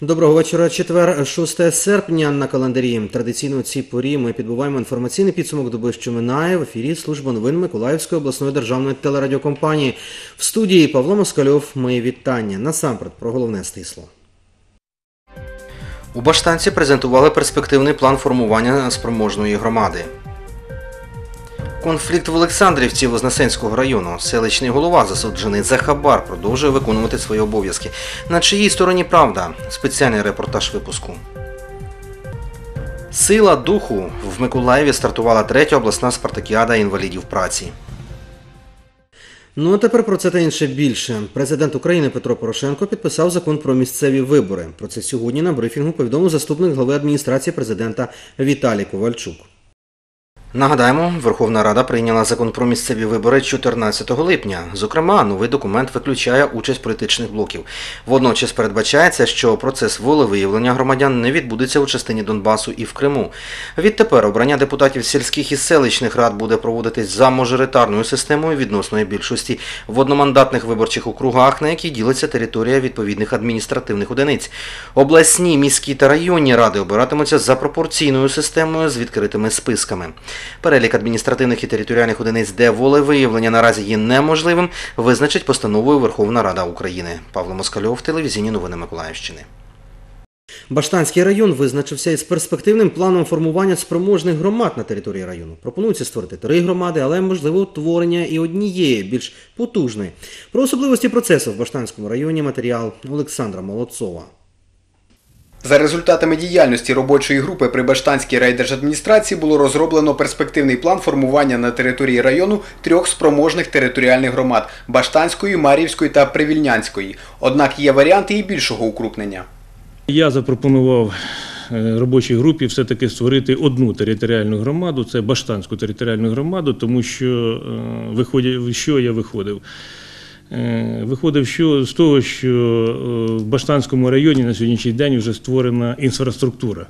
Доброго вечора. Четвер, 6 серпня на календарі. Традиційно у цій порі ми підбиваємо інформаційний підсумок доби, що минає. В ефірі служба новин Миколаївської обласної державної телерадіокомпанії. В студії Павло Москальов. Мої вітання. Насамперед про головне стисло. У Баштанці презентували перспективний план формування спроможної громади. Конфлікт в Олександрівці Вознесенського району. Селищний голова, засуджений за хабар, продовжує виконувати свої обов'язки. На чиїй стороні правда? Спеціальний репортаж випуску. Сила духу. В Миколаєві стартувала 3-я обласна спартакіада інвалідів праці. Ну а тепер про це та інше більше. Президент України Петро Порошенко підписав закон про місцеві вибори. Про це сьогодні на брифінгу повідомив заступник глави адміністрації президента Віталій Ковальчук. Нагадаємо, Верховна Рада прийняла закон про місцеві вибори 14 липня. Зокрема, новий документ виключає участь політичних блоків. Водночас передбачається, що процес волевиявлення громадян не відбудеться у частині Донбасу і в Криму. Відтепер обрання депутатів сільських і селищних рад буде проводитись за мажоритарною системою відносної більшості в одномандатних виборчих округах, на які ділиться територія відповідних адміністративних одиниць. Обласні, міські та районні ради обиратимуться за пропорційною системою з відкритими списками. Перелік адміністративних і територіальних одиниць, де волевиявлення наразі є неможливим, визначить постановою Верховна Рада України. Павло Москальов, телевізійні новини Миколаївщини. Баштанський район визначився із перспективним планом формування спроможних громад на території району. Пропонується створити 3 громади, але можливо утворення і однієї, більш потужної. Про особливості процесу в Баштанському районі матеріал Олександра Молодцова. За результатами діяльності робочої групи при Баштанській райдержадміністрації було розроблено перспективний план формування на території району 3 спроможних територіальних громад – Баштанської, Мар'ївської та Привільнянської. Однак є варіанти і більшого укрупнення. Я запропонував робочій групі все-таки створити одну територіальну громаду – це Баштанську територіальну громаду, тому що я виходив? Виходив з того, що в Баштанському районі на сьогоднішній день вже створена інфраструктура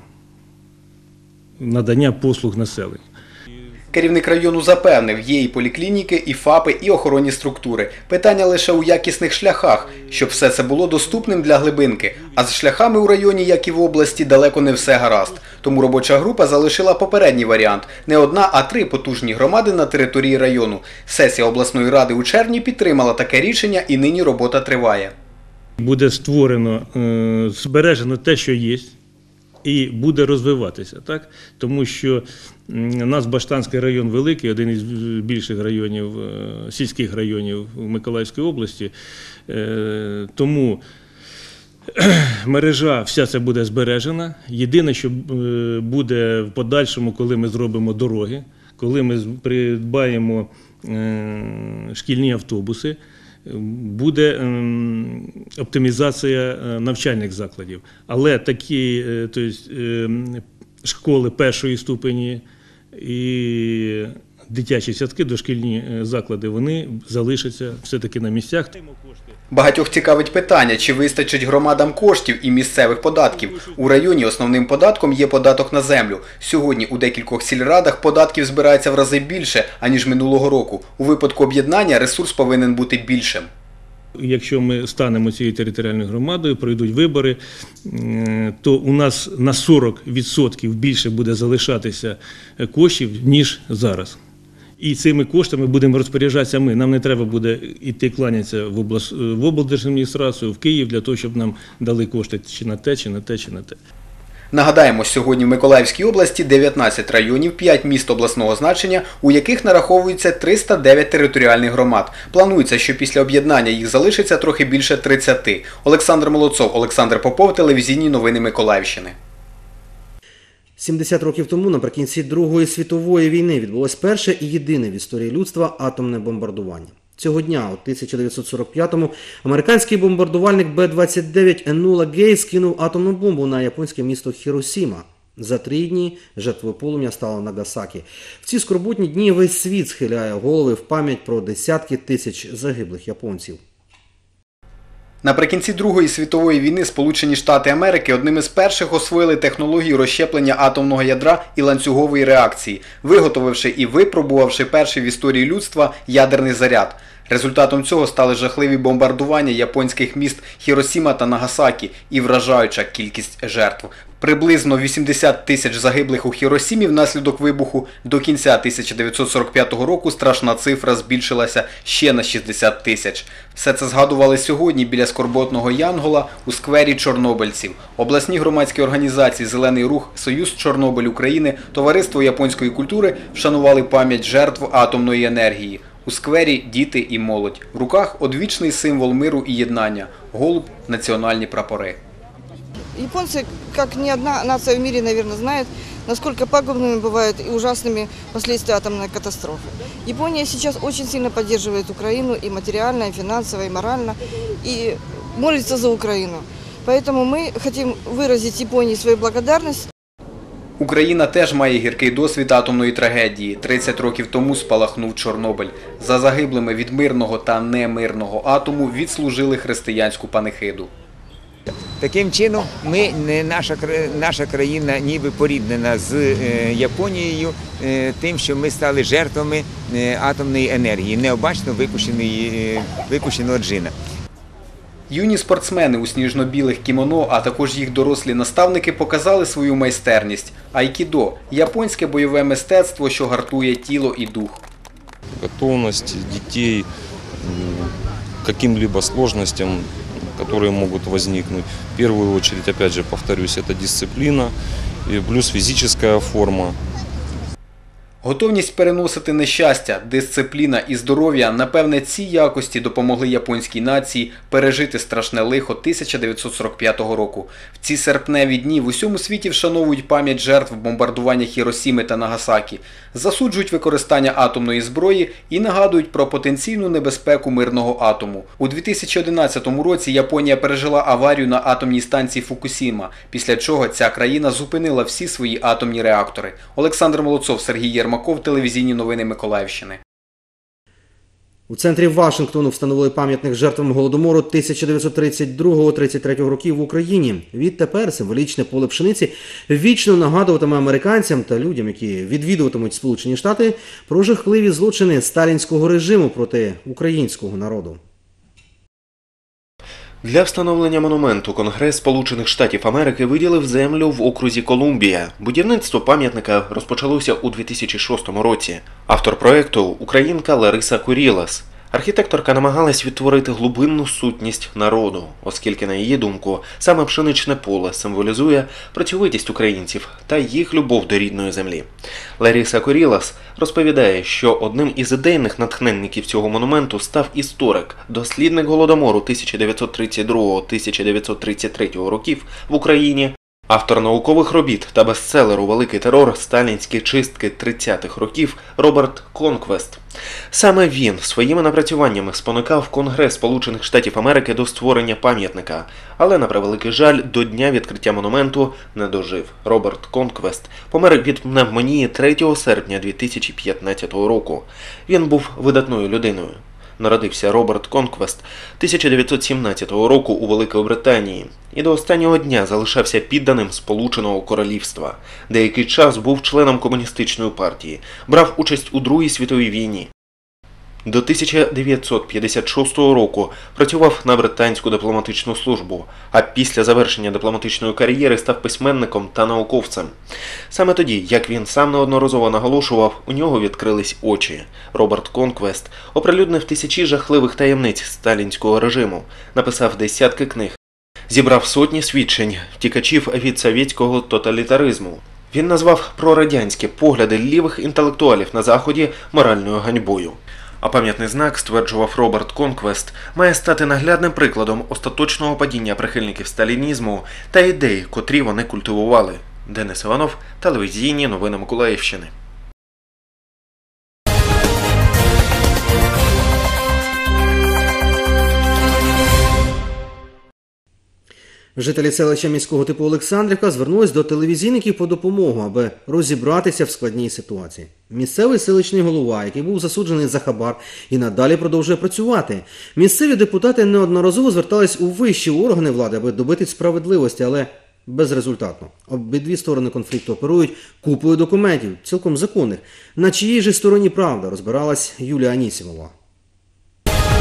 надання послуг населенню. Керівник району запевнив, є і поліклініки, і ФАПи, і охоронні структури. Питання лише у якісних шляхах, щоб все це було доступним для глибинки. А з шляхами у районі, як і в області, далеко не все гаразд. Тому робоча група залишила попередній варіант – не 1, а 3 потужні громади на території району. Сесія обласної ради у червні підтримала таке рішення і нині робота триває. Буде створено, збережено те, що є. І буде розвиватися, так? Тому що у нас Баштанський район великий, один із більших районів, сільських районів в Миколаївській області, тому мережа вся це буде збережена. Єдине, що буде в подальшому, коли ми зробимо дороги, коли ми придбаємо шкільні автобуси, буде оптимізація навчальних закладів. Але такі школи першої ступені і дитячі садки, дошкільні заклади, вони залишаться все-таки на місцях. Багатьох цікавить питання, чи вистачить громадам коштів і місцевих податків. У районі основним податком є податок на землю. Сьогодні у декількох сільрадах податків збирається в рази більше, аніж минулого року. У випадку об'єднання ресурс повинен бути більшим. Якщо ми станемо цією територіальною громадою, пройдуть вибори, то у нас на 40% більше буде залишатися коштів, ніж зараз. І цими коштами будемо розпоряджатися ми. Нам не треба буде йти кланятися в облдержадміністрацію, в Київ, для того, щоб нам дали кошти чи на те, чи на те, чи на те. Нагадаємо, сьогодні в Миколаївській області 19 районів, 5 міст обласного значення, у яких нараховується 309 територіальних громад. Планується, що після об'єднання їх залишиться трохи більше 30. Олександр Молодцов, Олександр Попов, телевізійні новини Миколаївщини. 70 років тому, наприкінці Другої світової війни, відбулось перше і єдине в історії людства атомне бомбардування. Цього дня, у 1945-му, американський бомбардувальник Б-29 Енула Гей скинув атомну бомбу на японське місто Хіросіма. За 3 дні жертвою полум'я стало Нагасакі. В ці скорботні дні весь світ схиляє голови в пам'ять про десятки тисяч загиблих японців. Наприкінці Другої світової війни Сполучені Штати Америки одним із перших освоїли технологію розщеплення атомного ядра і ланцюгової реакції, виготовивши і випробувавши перший в історії людства ядерний заряд. Результатом цього стали жахливі бомбардування японських міст Хіросіма та Нагасакі і вражаюча кількість жертв. Приблизно 80 тисяч загиблих у Хіросімі внаслідок вибуху. До кінця 1945 року страшна цифра збільшилася ще на 60 тисяч. Все це згадували сьогодні біля скорботного Янгола у сквері чорнобильців. Обласні громадські організації «Зелений рух», «Союз Чорнобиль України», Товариство японської культури вшанували пам'ять жертв атомної енергії. У сквері діти і молодь. В руках одвічний символ миру і єднання – голуб, національні прапори. Японцы, как ни одна нация в мире, наверное, знает, насколько пагубными бывают и ужасными последствия атомной катастрофы. Япония сейчас очень сильно поддерживает Украину и материально, и финансово, и морально, и молится за Украину. Поэтому мы хотим выразить Японии свою благодарность. Україна теж має гіркий досвід атомної трагедії. 30 років тому спалахнув Чорнобиль. За загиблими від мирного та немирного атому відслужили християнську панихиду. Таким чином, наша країна ніби поріднена з Японією тим, що ми стали жертвами атомної енергії, необачно випущеного джина. Юні спортсмени у сніжно-білих кімоно, а також їх дорослі наставники показали свою майстерність. Айкідо – японське бойове мистецтво, що гартує тіло і дух. Готовность детей к каким-либо сложностям, которые могут возникнуть. В первую очередь, опять же, повторюсь, это дисциплина, плюс физическая форма. Готовність переносити нещастя, дисципліна і здоров'я – напевне, ці якості допомогли японській нації пережити страшне лихо 1945 року. В ці серпневі дні в усьому світі вшановують пам'ять жертв бомбардування Хіросіми та Нагасакі, засуджують використання атомної зброї і нагадують про потенційну небезпеку мирного атому. У 2011 році Японія пережила аварію на атомній станції Фукусіма, після чого ця країна зупинила всі свої атомні реактори. Олександр Молодцов, Сергій Єрмаков, телевізійні новини Миколаївщини. У центрі Вашингтону встановили пам'ятник жертвам Голодомору 1932-33 років в Україні. Відтепер символічне поле пшениці вічно нагадуватиме американцям та людям, які відвідуватимуть Сполучені Штати, про жахливі злочини сталінського режиму проти українського народу. Для встановлення монументу Конгрес Сполучених Штатів Америки виділив землю в окрузі Колумбія. Будівництво пам'ятника розпочалося у 2006 році. Автор проєкту – українка Лариса Курілас. Архітекторка намагалась відтворити глибинну сутність народу, оскільки, на її думку, саме пшеничне поле символізує працьовитість українців та їх любов до рідної землі. Лариса Курілас розповідає, що одним із ідейних натхненників цього монументу став історик, дослідник Голодомору 1932-1933 років в Україні, автор наукових робіт та бестселеру «Великий терор. Сталінські чистки 30-х років» Роберт Конквест. Саме він своїми напрацюваннями спонукав Конгрес Сполучених Штатів Америки до створення пам'ятника, але, на превеликий жаль, до дня відкриття монументу не дожив. Роберт Конквест помер від пневмонії 3 серпня 2015 року. Він був видатною людиною. Народився Роберт Конквест 1917 року у Великій Британії і до останнього дня залишався підданим Сполученого Королівства. Деякий час був членом комуністичної партії, брав участь у Другій світовій війні. До 1956 року працював на британську дипломатичну службу, а після завершення дипломатичної кар'єри став письменником та науковцем. Саме тоді, як він сам неодноразово наголошував, у нього відкрились очі. Роберт Конквест оприлюднив тисячі жахливих таємниць сталінського режиму, написав десятки книг, зібрав сотні свідчень втікачів від совєтського тоталітаризму. Він назвав прорадянські погляди лівих інтелектуалів на Заході моральною ганьбою. А пам'ятний знак, стверджував Роберт Конквест, має стати наглядним прикладом остаточного падіння прихильників сталінізму та ідей, котрі вони культивували. Денис Іванов, телевізійні новини Миколаївщини. Жителі селища міського типу Олександрівка звернулись до телевізійників по допомогу, аби розібратися в складній ситуації. Місцевий селищний голова, який був засуджений за хабар, і надалі продовжує працювати. Місцеві депутати неодноразово звертались у вищі органи влади, аби добитись справедливості, але безрезультатно. Обидві сторони конфлікту оперують купою документів, цілком законних. На чиїй же стороні правда, розбиралась Юлія Анісімова.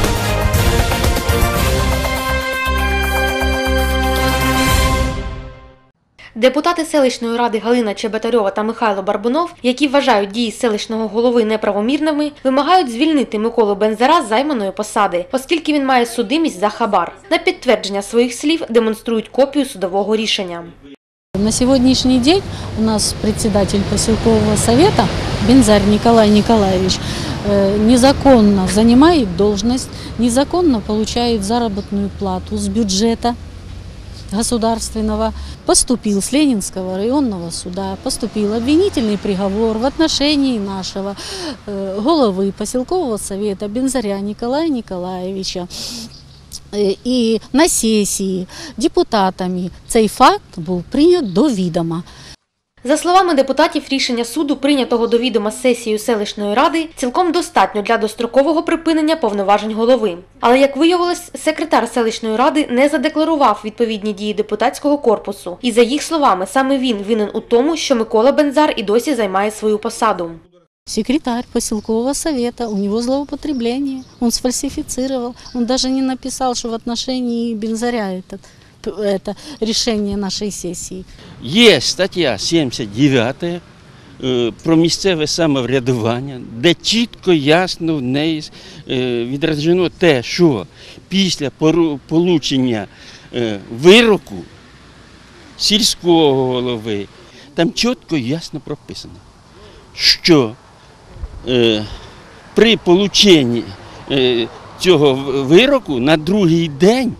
Депутати селищної ради Галина Чеботарьова та Михайло Барбунов, які вважають дії селищного голови неправомірними, вимагають звільнити Миколу Бензара з займаної посади, оскільки він має судимість за хабар. На підтвердження своїх слів демонструють копію судового рішення. На сегодняшний день у нас председатель поселкового совета Бензарь Николай Николаевич незаконно занимает должность, незаконно получает заработную плату с бюджета государственного. Поступил с Ленинского районного суда, поступил обвинительный приговор в отношении нашего головы поселкового совета Бензаря Николая Николаевича. І на сесії депутатами цей факт був прийнят до відома. За словами депутатів, рішення суду, прийнятого до відома сесією селищної ради, цілком достатньо для дострокового припинення повноважень голови. Але, як виявилось, секретар селищної ради не задекларував відповідні дії депутатського корпусу. І, за їх словами, саме він винен у тому, що Микола Бензар і досі займає свою посаду. Секретарь поселкового совета, у него злоупотребление, он сфальсифицировал, он даже не написал, что в отношении Бензаря это решение нашей сесії. Є стаття 79 про місцеве самоврядування, де чітко, ясно в неї відражено те, що після получення вироку сільського голови, там чітко і ясно прописано, що при полученні цього вироку на другий день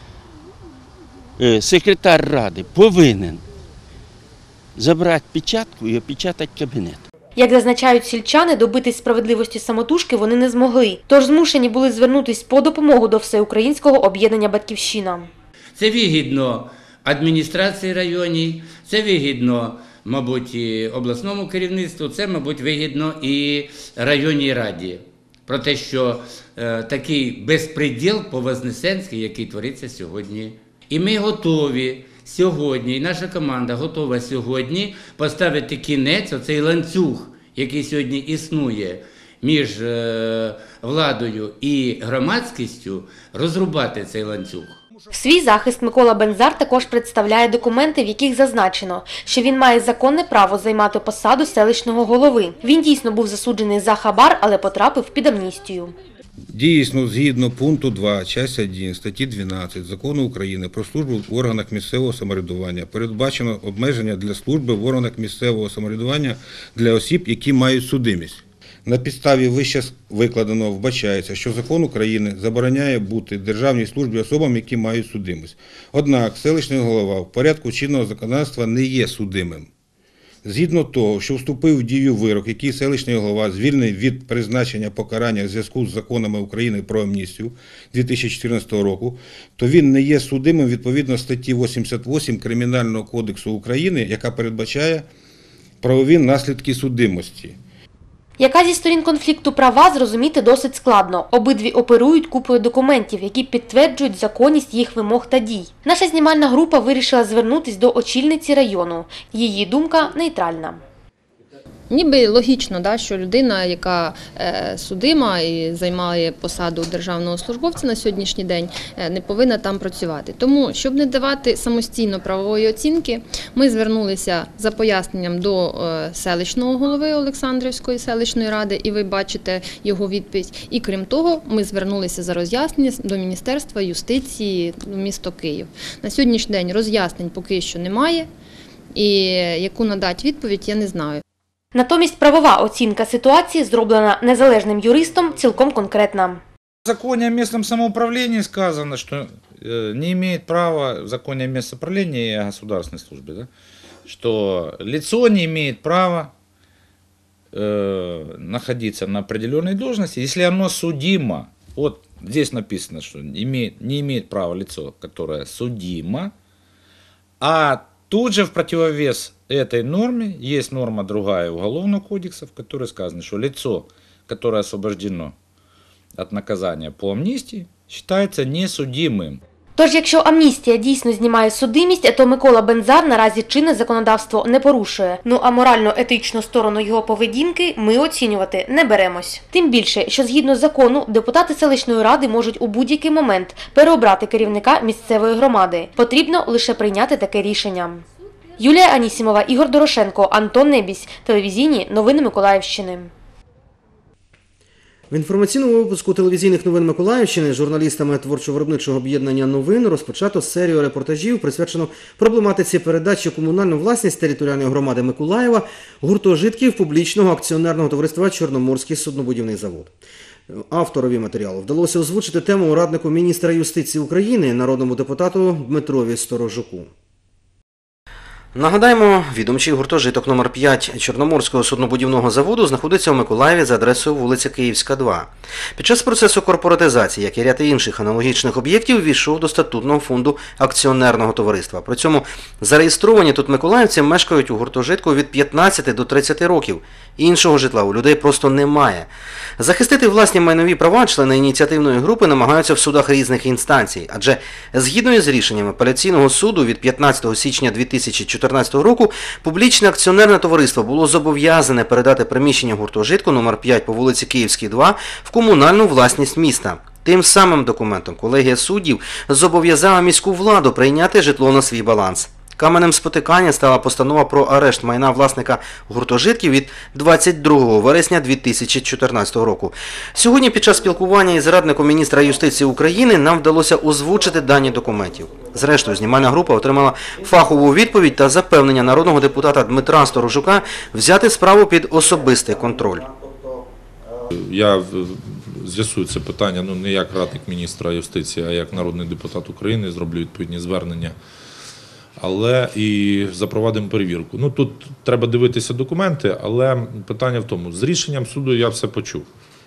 секретар ради повинен забрати печатку і опечатати кабінет. Як зазначають сільчани, добитись справедливості самотужки вони не змогли, тож змушені були звернутися по допомогу до Всеукраїнського об'єднання «Батьківщина». Це вигідно адміністрації районів, це вигідно, мабуть, і обласному керівництву, це, мабуть, вигідно і районній раді. Про те, що такий безпреділ по-вознесенськи, який твориться сьогодні. І ми готові сьогодні, і наша команда готова сьогодні поставити кінець, оцей ланцюг, який сьогодні існує між владою і громадськістю, розрубати цей ланцюг. В свій захист Микола Бензар також представляє документи, в яких зазначено, що він має законне право займати посаду селищного голови. Він дійсно був засуджений за хабар, але потрапив під амністію. Дійсно, згідно пункту 2, часть 1 статті 12 Закону України про службу в органах місцевого самоврядування передбачено обмеження для служби в органах місцевого самоврядування для осіб, які мають судимість. На підставі вище викладеного вбачається, що Закон України забороняє бути в державній службі особам, які мають судимість. Однак селищний голова в порядку чинного законодавства не є судимим. Згідно того, що вступив в дію вирок, який селищний голова звільнив від призначення покарання в зв'язку з законами України про амністію 2014 року, то він не є судимим відповідно статті 88 Кримінального кодексу України, яка передбачає правові наслідки судимості. Яка зі сторін конфлікту права, зрозуміти досить складно. Обидві оперують купою документів, які підтверджують законність їх вимог та дій. Наша знімальна група вирішила звернутися до очільниці району. Її думка нейтральна. Ніби логічно, що людина, яка судима і займає посаду державного службовця на сьогоднішній день, не повинна там працювати. Тому, щоб не давати самостійно правової оцінки, ми звернулися за поясненням до селищного голови Олександрівської селищної ради, і ви бачите його відповідь. І крім того, ми звернулися за роз'яснення до Міністерства юстиції міста Київ. На сьогоднішній день роз'яснень поки що немає, і яку надати відповідь, я не знаю. Натомість правова оцінка ситуації, зроблена незалежним юристом, цілком конкретна. В законе о местном самоуправлении сказано, что не имеет права в законе о местном самоуправлении и о государственной службе, да, что лицо не имеет права находиться на определенной должности, если оно судимо. Вот здесь написано, что не имеет права лицо, которое судимо, а тут же в противовес этой норме есть норма другая Уголовного кодекса, в которой сказано, что лицо, которое освобождено от наказания по амнистии, считается несудимым. Тож, якщо амністія дійсно знімає судимість, то Микола Бензар наразі чинне законодавство не порушує. Ну а морально-етичну сторону його поведінки ми оцінювати не беремось. Тим більше, що згідно закону, депутати селищної ради можуть у будь-який момент переобрати керівника місцевої громади. Потрібно лише прийняти таке рішення. Юлія Анісімова, Ігор Дорошенко, Антон Небісь. Телевізійні новини Миколаївщини. В інформаційному випуску телевізійних новин Миколаївщини журналістами творчо-виробничого об'єднання «Новин» розпочато серію репортажів, присвячену проблематиці передачі у комунальну власність територіальної громади Миколаєва гуртожитків публічного акціонерного товариства «Чорноморський суднобудівний завод». Авторові матеріалу вдалося озвучити тему раднику міністра юстиції України, народному депутату Дмитрові Сторожуку. Нагадаємо, відомчий гуртожиток номер 5 Чорноморського суднобудівного заводу знаходиться у Миколаєві за адресою вулиця Київська, 2. Під час процесу корпоратизації, як і ряд інших аналогічних об'єктів, ввійшов до статутного фонду акціонерного товариства. При цьому зареєстровані тут миколаївці мешкають у гуртожитку від 15 до 30 років. Іншого житла у людей просто немає. Захистити власні майнові права члени ініціативної групи намагаються в судах різних інстанцій, адже згідно з рішенням апеляційного суду від 15 січня 2014 року публічне акціонерне товариство було зобов'язане передати приміщення гуртожитку номер 5 по вулиці Київській, 2 в комунальну власність міста. Тим самим документом колегія суддів зобов'язала міську владу прийняти житло на свій баланс. Каменем спотикання стала постанова про арешт майна власника гуртожитків від 22 вересня 2014 року. Сьогодні під час спілкування із радником міністра юстиції України нам вдалося озвучити дані документів. Зрештою, знімальна група отримала фахову відповідь та запевнення народного депутата Дмитра Сторожука взяти справу під особистий контроль. Я з'ясую це питання не як радник міністра юстиції, а як народний депутат України, зроблю відповідні звернення. Але і запровадимо перевірку. Тут треба дивитися документи, але питання в тому, з рішенням суду я все почув.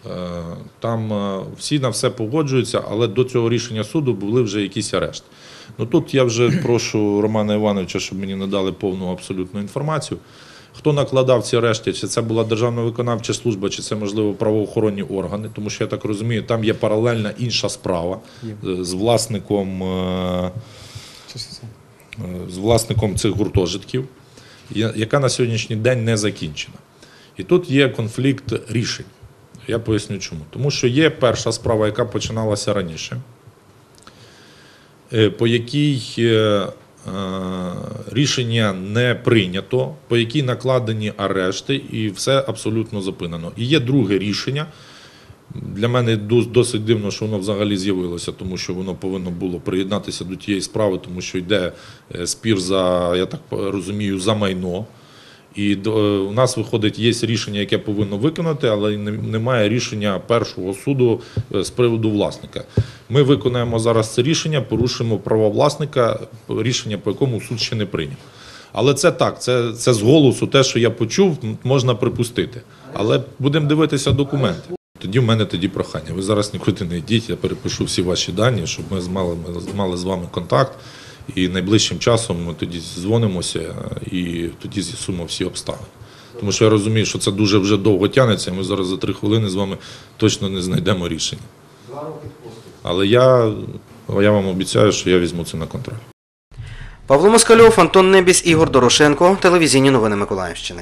Там всі на все погоджуються, але до цього рішення суду були вже якісь арешти. Тут я вже прошу Романа Івановича, щоб мені надали повну абсолютну інформацію. Хто накладав ці арешти, чи це була Державна виконавча служба, чи це, можливо, правоохоронні органи, тому що, я так розумію, там є паралельна інша справа з власником цих гуртожитків, яка на сьогоднішній день не закінчена. І тут є конфлікт рішень. Я поясню чому. Тому що є перша справа, яка починалася раніше, по якій рішення не прийнято, по якій накладені арешти і все абсолютно зупинено. І є друге рішення. Для мене досить дивно, що воно взагалі з'явилося, тому що воно повинно було приєднатися до тієї справи, тому що йде спір за, я так розумію, за майно. І у нас виходить, є рішення, яке повинно виконати, але немає рішення першого суду з приводу власника. Ми виконаємо зараз це рішення, порушимо права власника, рішення по якому суд ще не прийняв. Але це так, це з голосу те, що я почув, можна припустити. Але будемо дивитися документи. Тоді в мене прохання. Ви зараз нікуди не йдіть, я перепишу всі ваші дані, щоб ми мали з вами контакт. І найближчим часом ми тоді дзвонимося і тоді з'ясуємо всі обставини. Тому що я розумію, що це дуже вже довго тягнеться, і ми зараз за 3 хвилини з вами точно не знайдемо рішення. Але я вам обіцяю, що я візьму це на контроль. Павло Москальов, Антон Небісь, Ігор Дорошенко. Телевізійні новини Миколаївщини.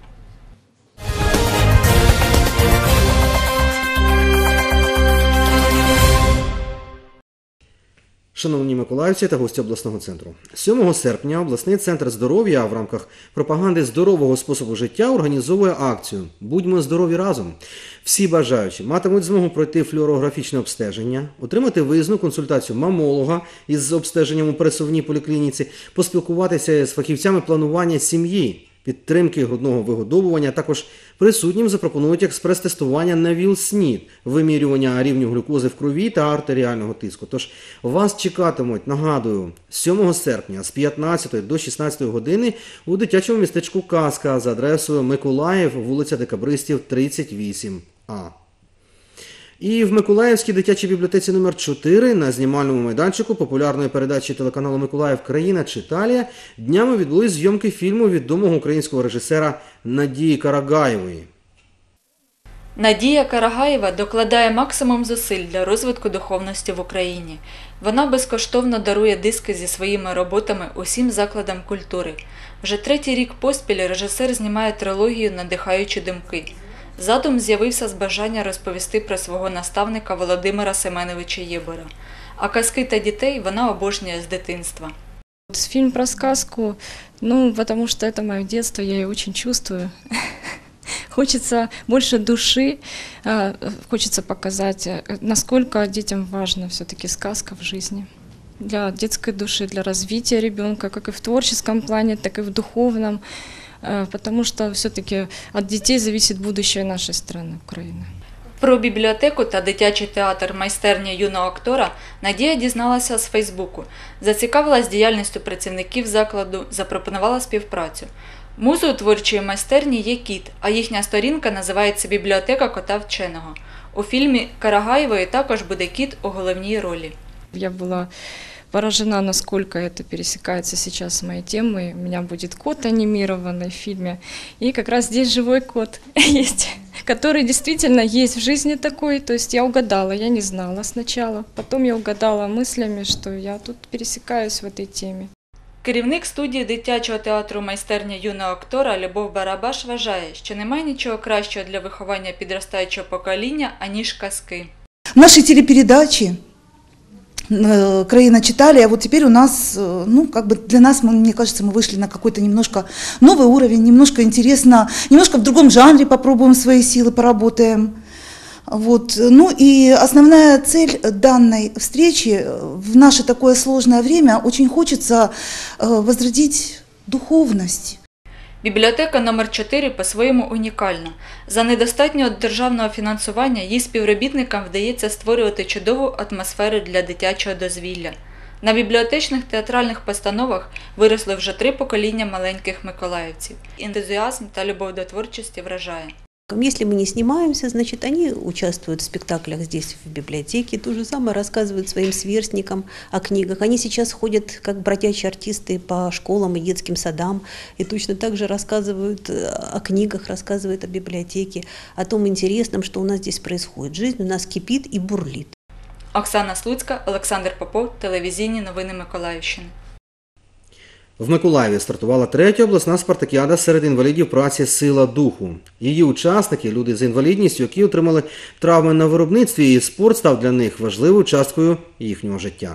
Шановні миколаївці та гості обласного центру. 7 серпня обласний центр здоров'я в рамках пропаганди здорового способу життя організовує акцію «Будьмо здорові разом». Всі бажаючі матимуть змогу пройти флюорографічне обстеження, отримати виїзну консультацію мамолога із обстеженням у пересувній поліклініці, поспілкуватися з фахівцями планування сім'ї, підтримки грудного вигодовування, також присутнім запропонують експрес-тестування на ВІЛ-СНІД, вимірювання рівню глюкози в крові та артеріального тиску. Тож вас чекатимуть, нагадую, 7 серпня з 15 до 16 години у дитячому містечку «Казка» за адресою Миколаїв, вулиця Декабристів, 38А. І в Миколаївській дитячій бібліотеці номер 4 на знімальному майданчику популярної передачі телеканалу «Миколаїв. Країна Читалія» днями відбулись зйомки фільму відомого українського режисера Надії Карагаєвої. Надія Карагаєва докладає максимум зусиль для розвитку духовності в Україні. Вона безкоштовно дарує диски зі своїми роботами усім закладам культури. Вже 3-й рік поспіль режисер знімає трилогію «Надихаючі думки». Задум з'явився з бажання розповісти про свого наставника Володимира Семеновича Єбора. А казки та дітей вона обожнює з дитинства. Фильм про сказку, потому что это мое детство, я ее очень чувствую. Хочется больше души, хочется показать, насколько детям важна все-таки сказка в жизни. Для детской души, для развития ребенка, как и в творческом плане, так и в духовном, потому что все-таки от детей зависит будущее нашей страны, Украины. Про бібліотеку та дитячий театр «Майстерня юного актора» Надія дізналася з Фейсбуку, зацікавилась діяльністю працівників закладу, запропонувала співпрацю. Музою творчої майстерні є кіт, а їхня сторінка називається «Бібліотека кота вченого». У фільмі Карагаєвої також буде кіт у головній ролі. Я була поражена, насколько это пересекается сейчас с моей темой. У меня будет кот анимированный в фильме. И как раз здесь живой кот есть, который действительно есть в жизни такой. То есть я угадала, я не знала сначала. Потом я угадала мыслями, что я тут пересекаюсь в этой теме. Керівник студії дитячого театру «Майстерня юного актора» Любов Барабаш вважає, що немає нічого кращого для виховання підростаючого покоління, аніж казки. Наші телепередачі «Краина читали», а вот теперь у нас, для нас, мне кажется, мы вышли на какой-то немножко новый уровень, немножко интересно, немножко в другом жанре попробуем свои силы, поработаем. И основная цель данной встречи в наше такое сложное время, очень хочется возродить духовность. Бібліотека номер 4 по-своєму унікальна. За недостатнього державного фінансування її співробітникам вдається створювати чудову атмосферу для дитячого дозвілля. На бібліотечних театральних постановах виросли вже 3 покоління маленьких миколаївців. Ентузіазм та любов до творчості вражає. Если мы не снимаемся, значит, они участвуют в спектаклях здесь, в библиотеке, то же самое рассказывают своим сверстникам о книгах. Они сейчас ходят, как бродячие артисты, по школам и детским садам, и точно так же рассказывают о книгах, рассказывают о библиотеке, о том интересном, что у нас здесь происходит. Жизнь у нас кипит и бурлит. Оксана Слуцька, Олександр Попов, телевізійні новини Миколаївщини. В Миколаєві стартувала 3-я обласна спартакіада серед інвалідів праці «Сила духу». Її учасники – люди з інвалідністю, які отримали травми на виробництві, і спорт став для них важливою часткою їхнього життя.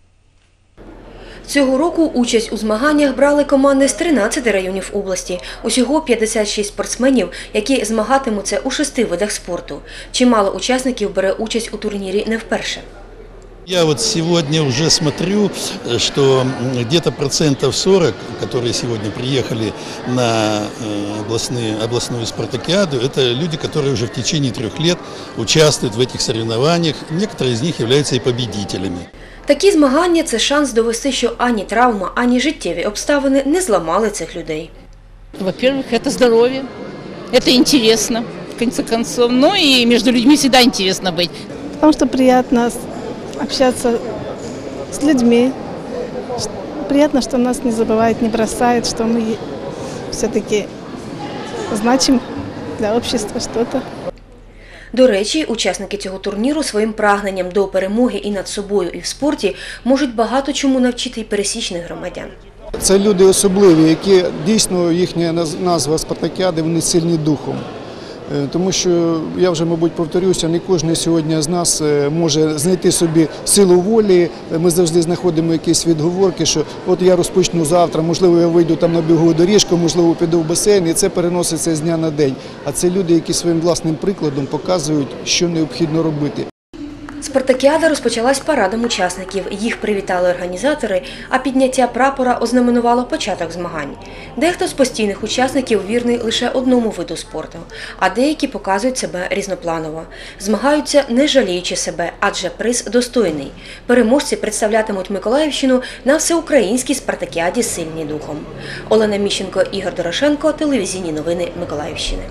Цього року участь у змаганнях брали команди з 13 районів області. Усього 56 спортсменів, які змагатимуться у 6 видах спорту. Чимало учасників бере участь у турнірі не вперше. Я сегодня уже смотрю, что где-то 40%, которые сегодня приехали на областную спартакиаду, это люди, которые уже в течение 3 лет участвуют в этих соревнованиях. Некоторые из них являются и победителями. Такі змагання – це шанс довести, що ані травма, ані життєві обставини не зламали цих людей. Во-первых, это здоровье, это интересно, в конце концов. И между людьми всегда интересно быть. Потому что приятно общаться с людьми. Приятно, что нас не забывают, не бросают, что мы все-таки значим для общества что-то. До речі, учасники цього турніру своїм прагненням до перемоги і над собою, і в спорті можуть багато чому навчити й пересічних громадян. Це люди особливі, які дійсно, їхня назва спартакіади, вони сильні духом. Тому що, я вже, мабуть, повторюся, не кожен сьогодні з нас може знайти собі силу волі. Ми завжди знаходимо якісь відговорки, що от я розпочну завтра, можливо, я вийду там на бігову доріжку, можливо, піду в басейн, і це переноситься з дня на день. А це люди, які своїм власним прикладом показують, що необхідно робити. Спартакіада розпочалась парадом учасників. Їх привітали організатори, а підняття прапора ознаменувало початок змагань. Дехто з постійних учасників вірний лише одному виду спорту, а деякі показують себе різнопланово. Змагаються, не жаліючи себе, адже приз достойний. Переможці представлятимуть Миколаївщину на всеукраїнській спартакіаді «Сильні духом». Олена Міщенко, Ігор Дорошенко, телевізійні новини Миколаївщини.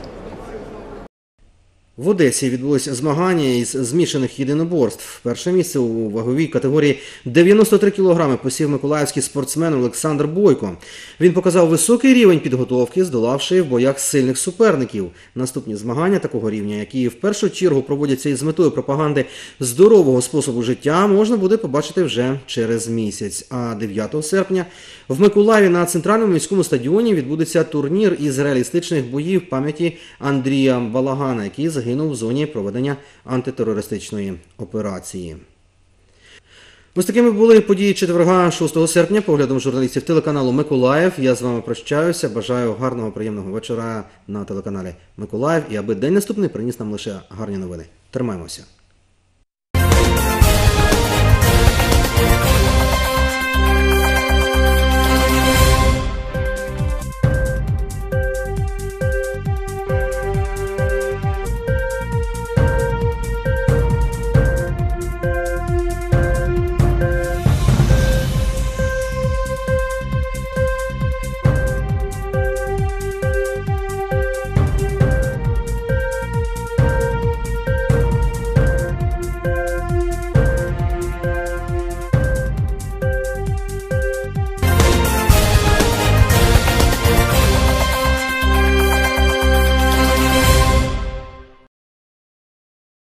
В Одесі відбулися змагання із змішаних єдиноборств. Перше місце у ваговій категорії 93 кг посів миколаївський спортсмен Олександр Бойко. Він показав високий рівень підготовки, здолавши в боях сильних суперників. Наступні змагання такого рівня, які в першу чергу проводяться із метою пропаганди здорового способу життя, можна буде побачити вже через місяць. А 9 серпня в Миколаєві на центральному міському стадіоні відбудеться турнір із реалістичних боїв пам'яті Андрія Балагана, який загинув в зоні проведення антитерористичної операції. Ось такими були події четверга 6 серпня. Поглядом журналістів телеканалу «Миколаїв». Я з вами прощаюся. Бажаю гарного, приємного вечора на телеканалі «Миколаїв». І аби день наступний приніс нам лише гарні новини. Тримаємося.